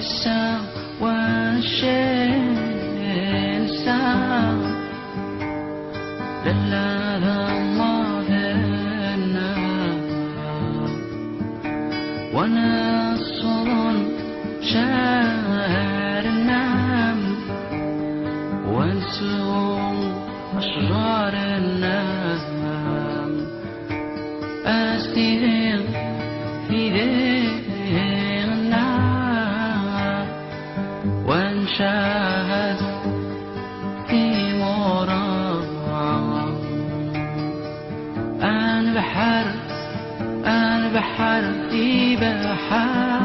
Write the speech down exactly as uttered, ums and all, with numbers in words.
السام والشين سام لله الله ذنا ونصر شاعر النام وانسوا أشجار النام أستيقظ في ذي النار وانشاهد في مرام أنا بحر أنا بحر في بحر